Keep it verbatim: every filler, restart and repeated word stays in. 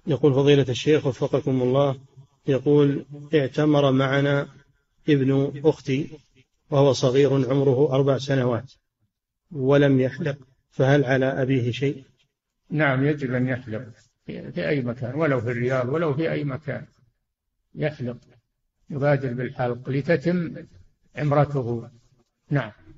يقول فضيلة الشيخ وفقكم الله، يقول اعتمر معنا ابن أختي وهو صغير عمره أربع سنوات ولم يحلق، فهل على أبيه شيء؟ نعم، يجب أن يحلق في أي مكان، ولو في الرياض ولو في أي مكان يحلق، يبادر بالحلق لتتم عمرته. نعم.